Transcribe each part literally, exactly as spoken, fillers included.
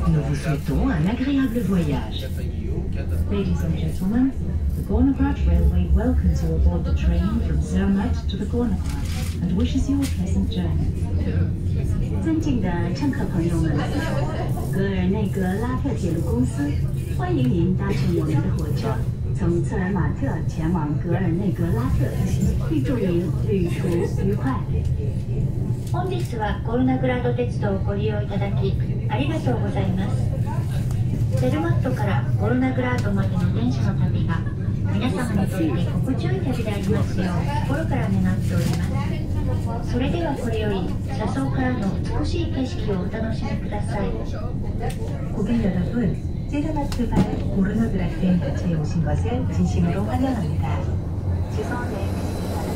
Nous vous souhaitons un agréable voyage. Ladies and gentlemen, the Gornograt Railway welcomes you aboard the train from Zermatt to the Gornograt and wishes you a pleasant journey. 尊敬的乘客朋友们，格尔内格拉特铁路公司欢迎您搭乘我们的火车，从策尔马特前往格尔内格拉特，预祝您旅途愉快。本日はゴルナグラード鉄道をご利用いただきありがとうございます。ゼルマットからゴルナグラードまでの電車の旅が皆様にとって心地よい旅でありますよう心から願っております。それではこれより車窓からの美しい景色をお楽しみください。 고객 여러분, 제르마트발 고르나그라트 열차에 오신 것을 진심으로 환영합니다. 지선에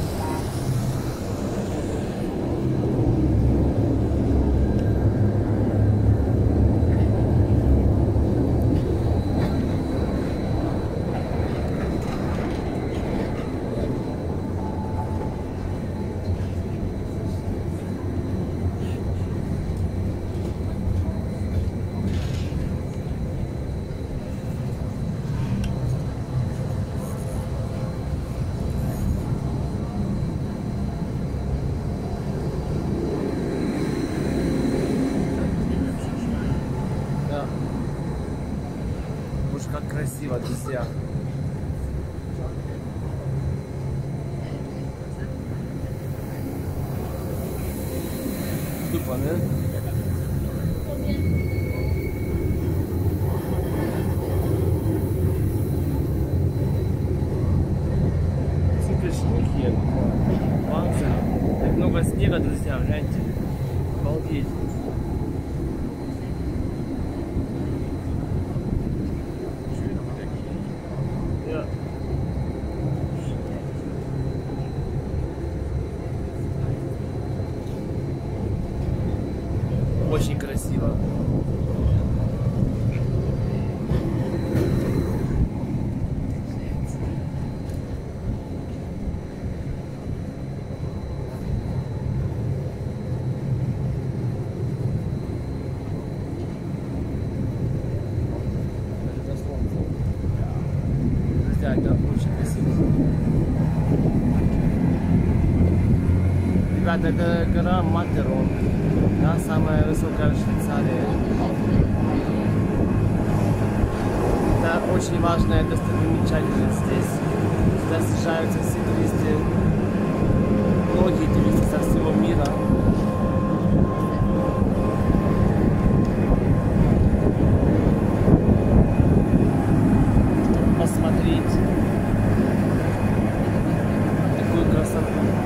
Как красиво, друзья. Тупо, да? Супер снег. Ванза. Так много снега, друзья, гляньте. Обалдеть. Очень красиво. Друзья, это очень красиво. Ребята, это гора Матерон. Да, самая высокая в Швейцарии. Это очень важная достопримечательность здесь. Сюда съезжаются все туристы, многие туристы со всего мира. Посмотреть такую красоту.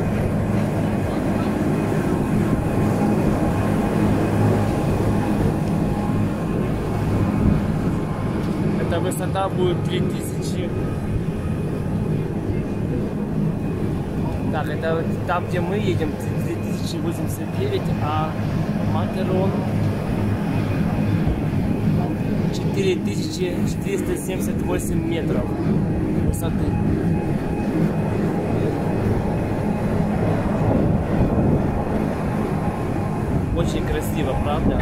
Высота будет три тысячи. Так, это там, где мы едем, три тысячи восемьдесят девять, а Матерон четыре тысячи четыреста семьдесят восемь метров высоты. Очень красиво, правда?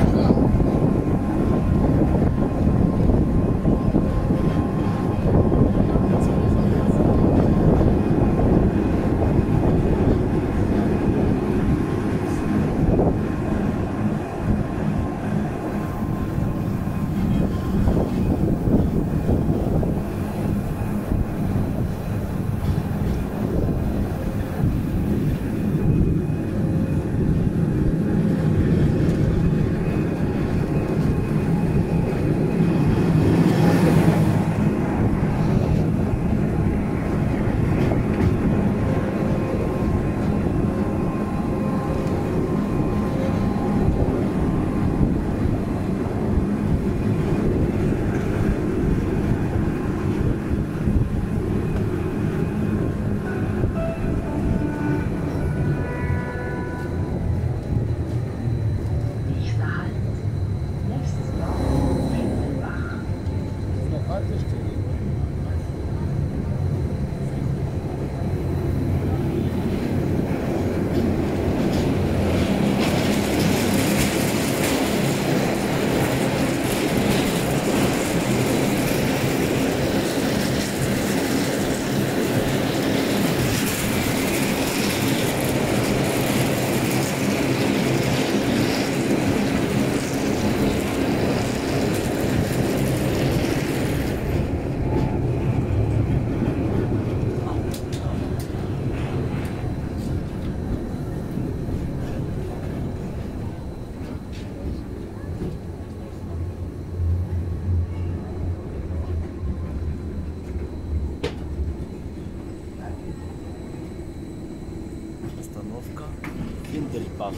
Bach.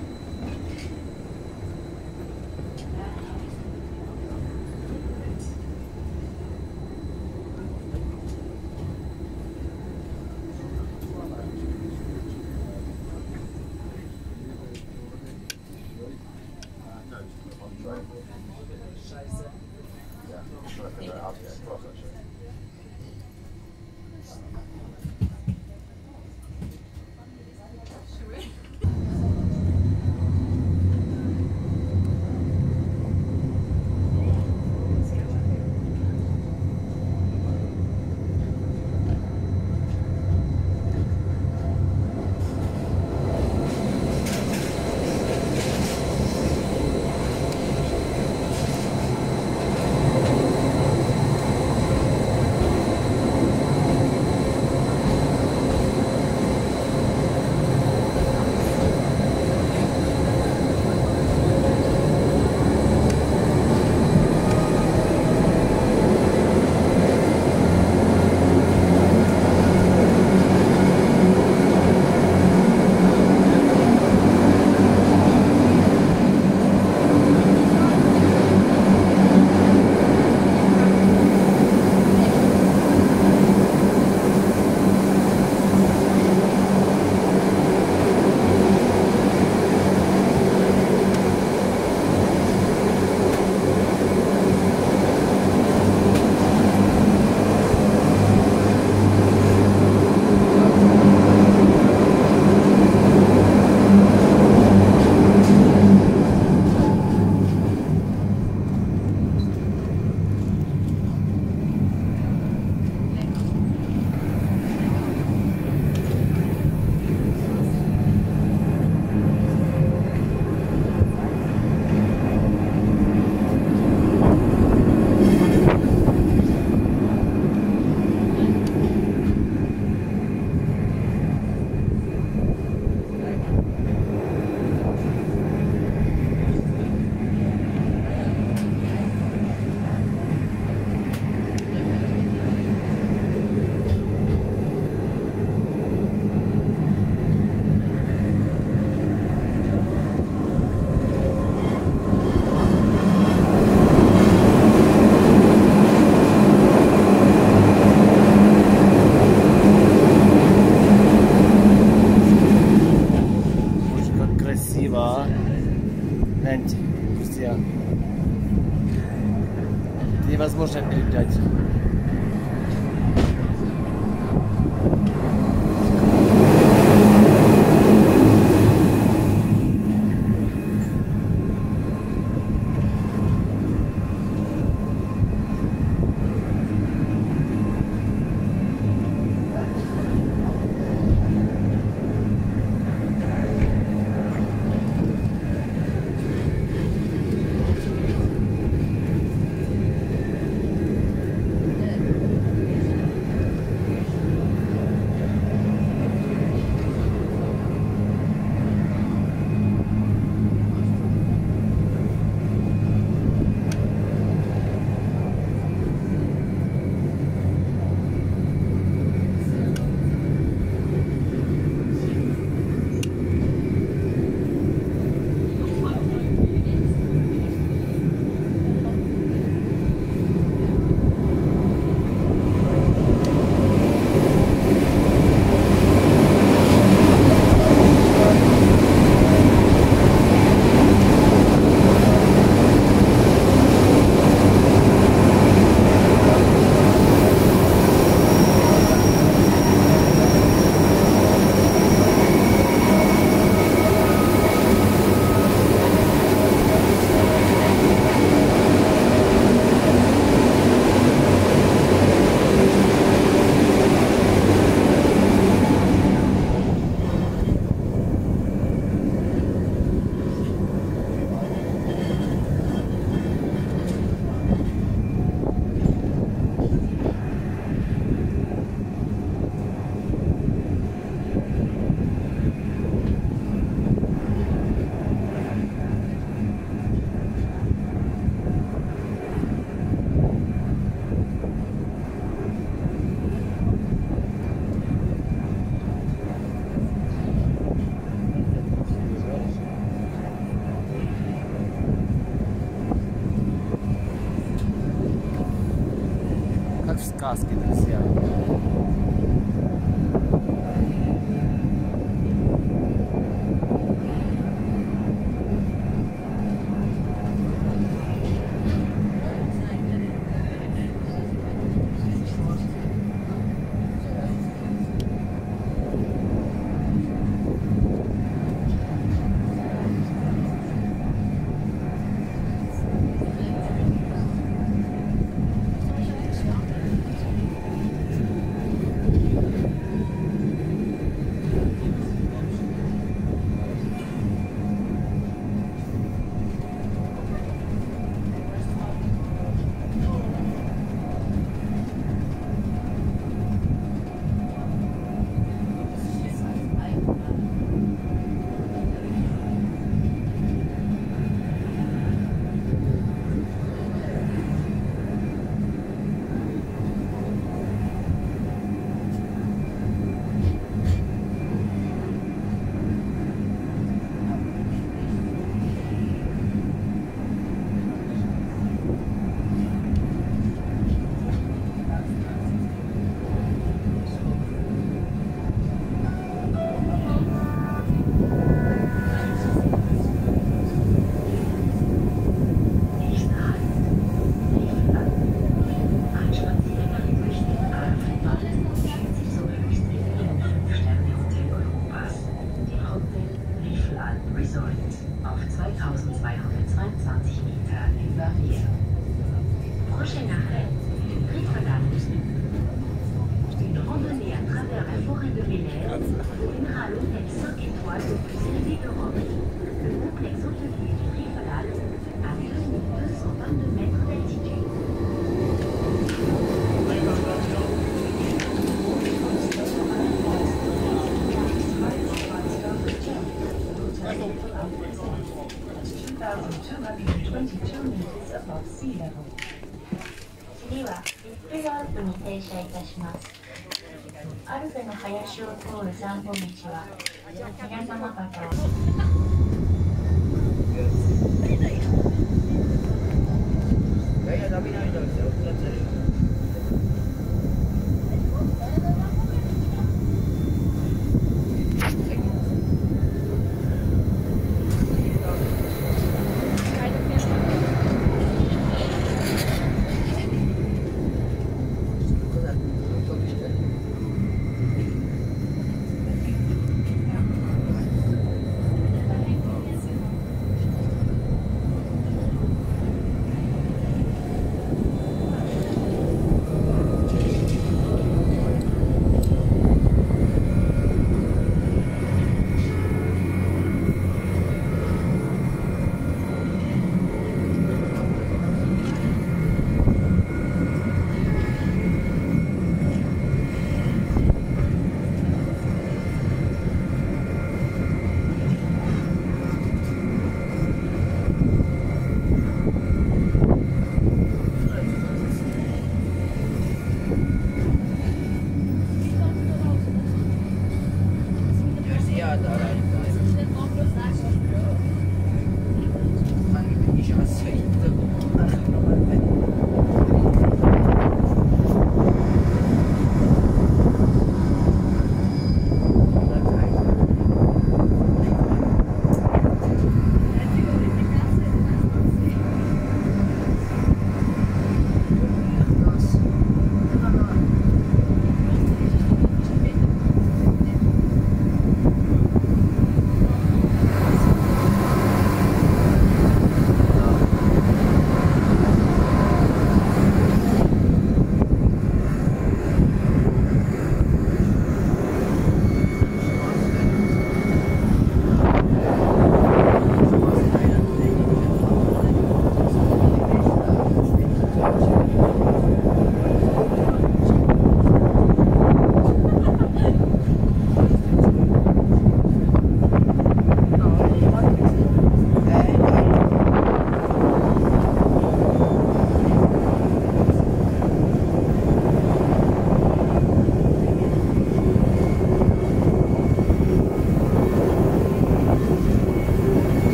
Невозможно передать. в сказке, друзья. アルペの林を通る散歩道は皆様方を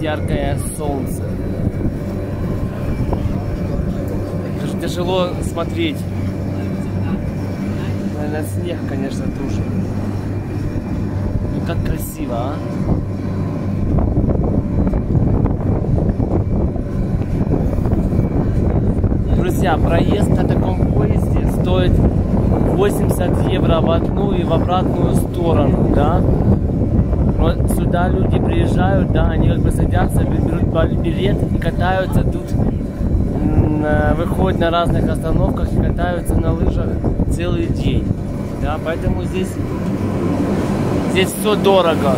яркое солнце. Даже тяжело смотреть. На снег, конечно, душит. Ну как красиво, а? Друзья, проезд на таком поезде стоит восемьдесят евро в одну и в обратную сторону, да? Вот сюда люди приезжают, да, они как бы садятся, берут билет и катаются тут, выходят на разных остановках и катаются на лыжах целый день, да, поэтому здесь, здесь все дорого.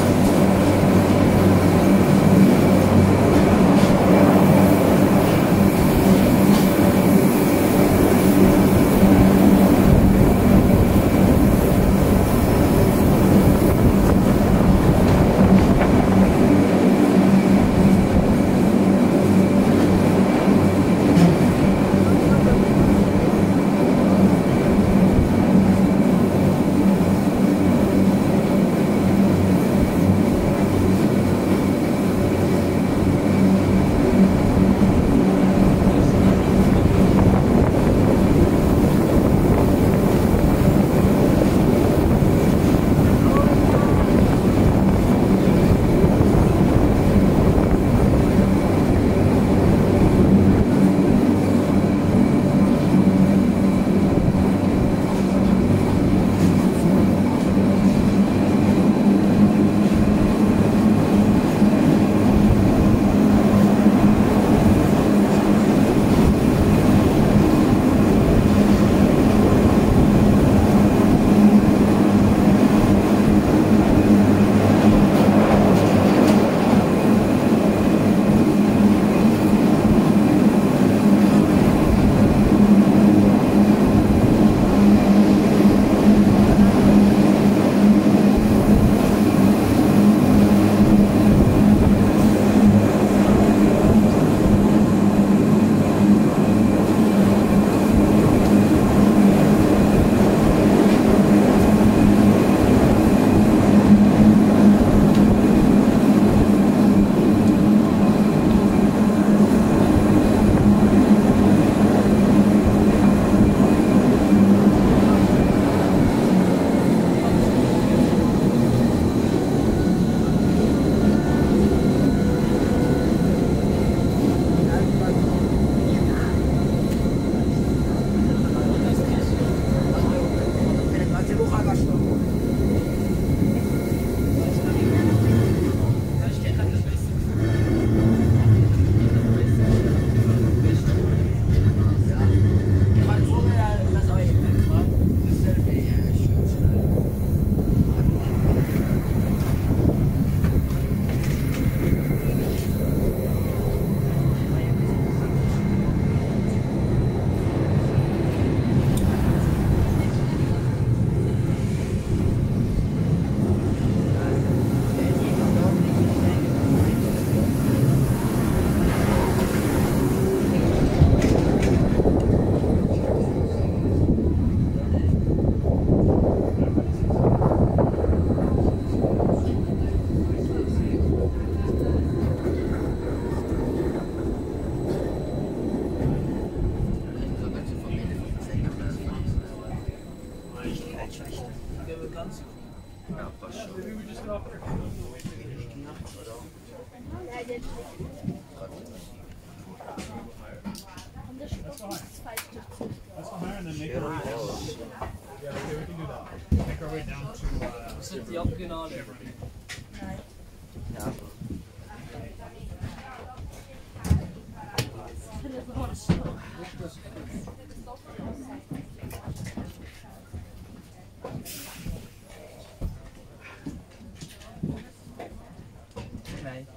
That's the higher and then make our way down. Yeah, okay, we can do that. Make our way down to uh Zit die ook in al? Ja. Nee.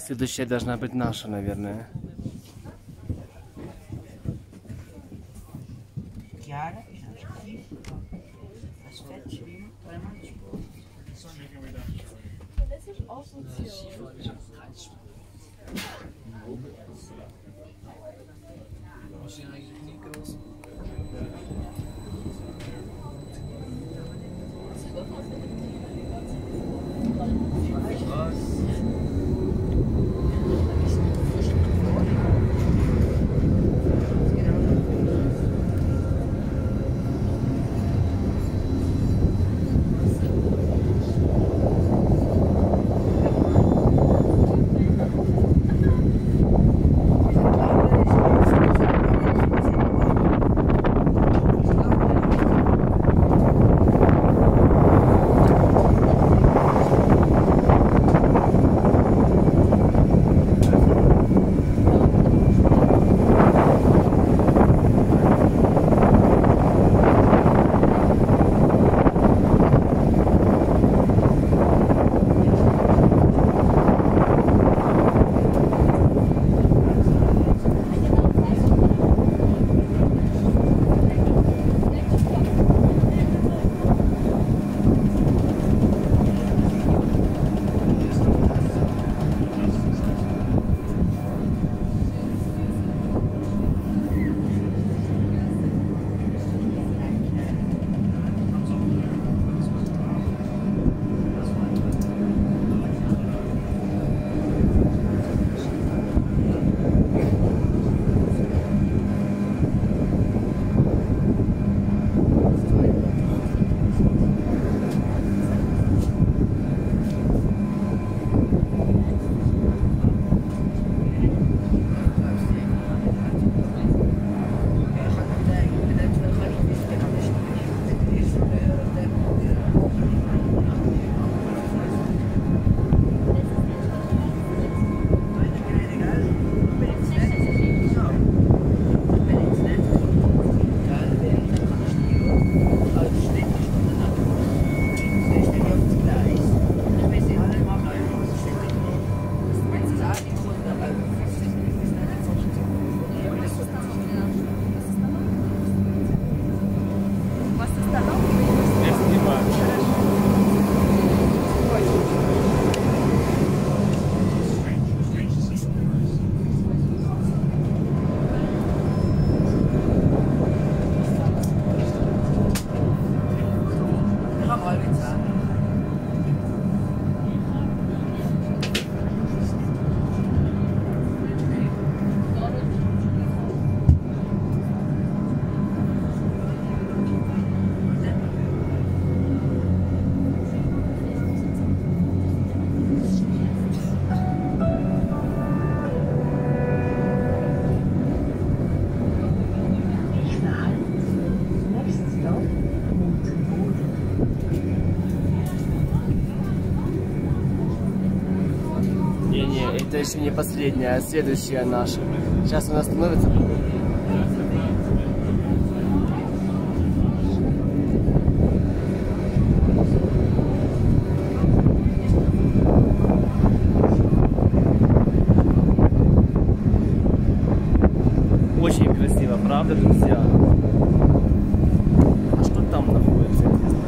Следующая должна быть наша, наверное. Ja, dat is nou zo. Dat is vet, zwemmen, dreimal gesprochen. Start making our way down the shore. This is also chill. Was zijn eigenlijk niet groot? Это еще не последняя, а следующая наша. Сейчас он остановится. Очень красиво, правда, друзья? А что там находится?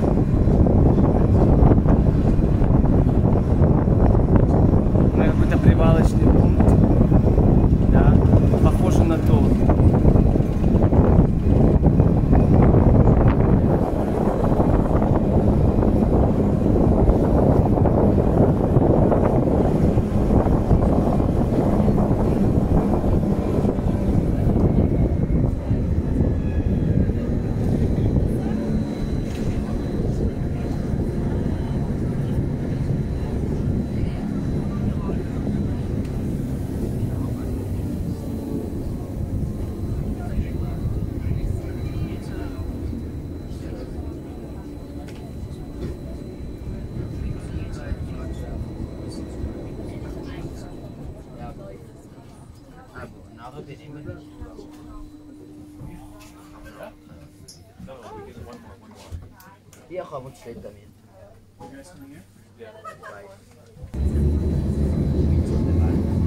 Какой-то привалочный пункт, да, похоже на то. Hier gaan we steeds daarin. You guys coming here? Right.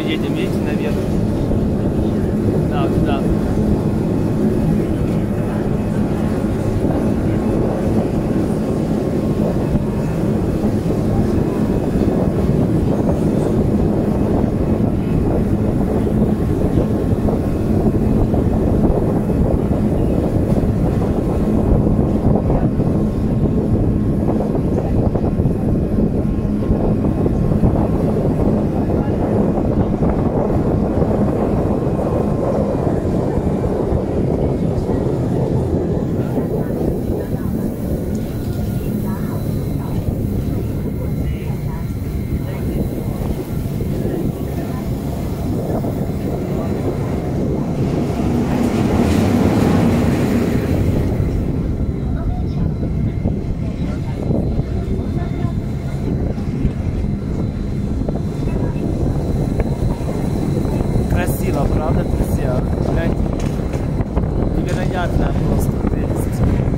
едем, видите, наверх. Да, туда. Красиво, правда, друзья? Гляньте. Невероятная просто прелесть.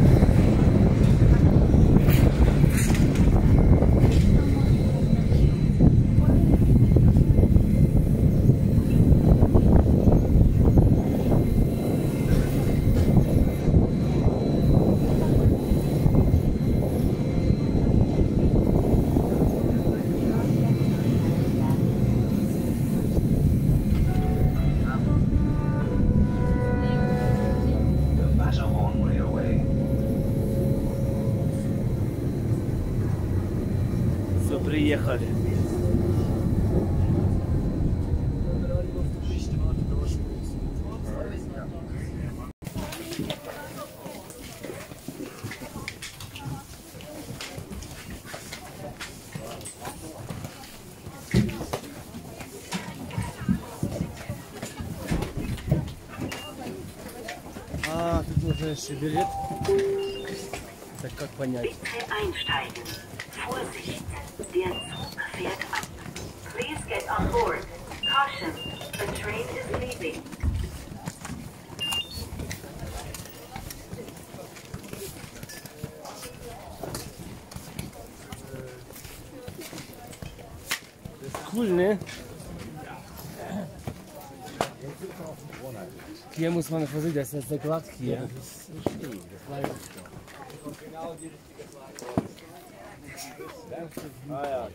Все, приехали. А, тут нужно еще билет. Так как понять? Bitte einsteigen. Vorsicht, der Zug fährt ab. Please get on board. Caution, the train is leaving. Cool, ne? Hier muss man versuchen, das ist sehr glatt hier. Ah ja.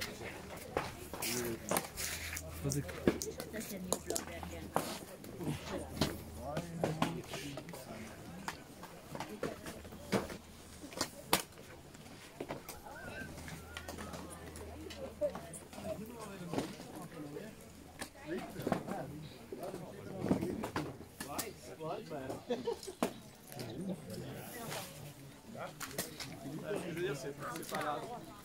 Je veux dire, c'est pas là.